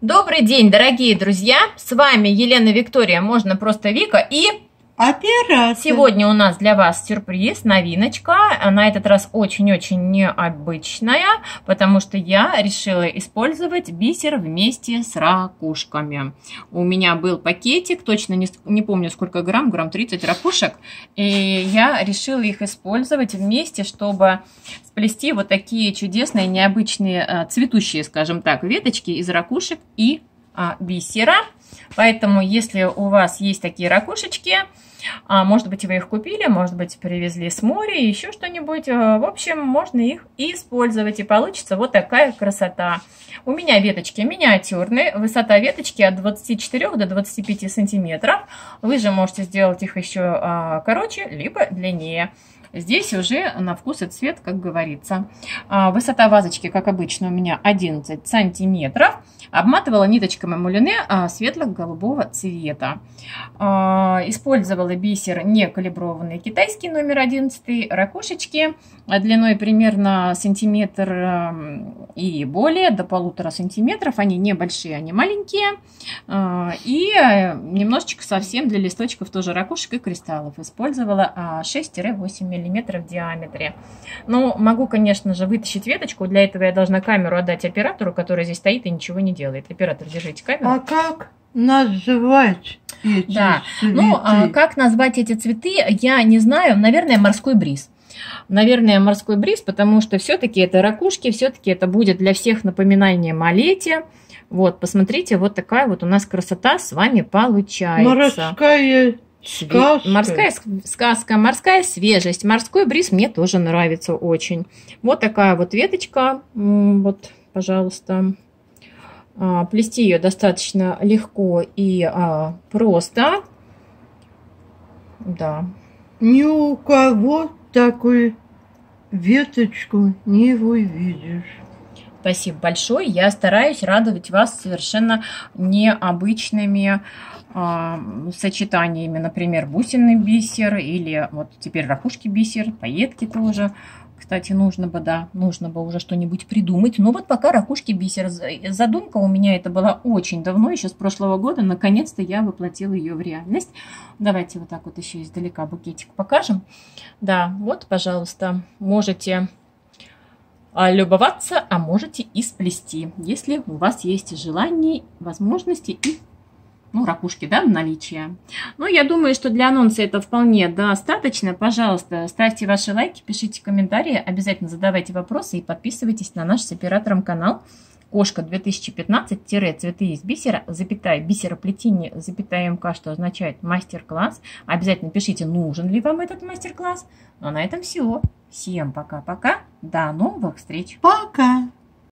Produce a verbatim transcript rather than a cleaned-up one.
Добрый день, дорогие друзья! С вами Елена Виктория, можно просто Вика, и оператор. Сегодня у нас для вас сюрприз, новиночка. На этот раз очень-очень необычная, потому что я решила использовать бисер вместе с ракушками. У меня был пакетик, точно не, не помню сколько грамм, грамм тридцать ракушек, и я решила их использовать вместе, чтобы сплести вот такие чудесные, необычные, цветущие, скажем так, веточки из ракушек и а, бисера. Поэтому, если у вас есть такие ракушечки, а, может быть, вы их купили, может быть, привезли с моря, еще что-нибудь, в общем, можно их использовать, и получится вот такая красота. У меня веточки миниатюрные, высота веточки от двадцати четырёх до двадцати пяти сантиметров. Вы же можете сделать их еще а, короче, либо длиннее. Здесь уже на вкус и цвет, как говорится. Высота вазочки, как обычно, у меня одиннадцать сантиметров. Обматывала ниточками мулине светло-голубого цвета. Использовала бисер не калиброванный китайский номер одиннадцать, ракушечки длиной примерно сантиметр и более, до полутора сантиметров. Они небольшие, они маленькие. И немножечко совсем для листочков тоже ракушек и кристаллов. Использовала шесть-восемь миллиметров в диаметре. Но могу, конечно же, вытащить веточку. Для этого я должна камеру отдать оператору, который здесь стоит и ничего не делает. Оператор, держите камеру. А как назвать эти да. цветы? Ну, а как назвать эти цветы, я не знаю. Наверное, морской бриз. Наверное, морской бриз, потому что все-таки это ракушки, все-таки это будет для всех напоминанием о лете. Вот, посмотрите, вот такая вот у нас красота с вами получается. Морская сказка. Морская сказка, морская свежесть. Морской бриз мне тоже нравится очень. Вот такая вот веточка. Вот, пожалуйста. Плести ее достаточно легко и а, просто. Да. Ни у кого такую веточку не увидишь. Спасибо большое. Я стараюсь радовать вас совершенно необычными э, сочетаниями. Например, бусинный бисер или вот теперь ракушки бисер, пайетки тоже. Кстати, нужно бы, да, нужно бы уже что-нибудь придумать. Но вот пока ракушки бисер. Задумка у меня это была очень давно, еще с прошлого года. Наконец-то я воплотила ее в реальность. Давайте вот так вот еще издалека букетик покажем. Да, вот, пожалуйста, можете любоваться, а можете и сплести, если у вас есть желание, возможности и, ну, ракушки, да, в наличии. Ну, я думаю, что для анонса это вполне достаточно. Пожалуйста, ставьте ваши лайки, пишите комментарии, обязательно задавайте вопросы и подписывайтесь на наш с оператором канал Кошка две тысячи пятнадцать, цветы из бисера, запятая, бисероплетение, запятая МК, что означает мастер-класс. Обязательно пишите, нужен ли вам этот мастер-класс. Ну, а на этом все. Всем пока-пока. До новых встреч. Пока.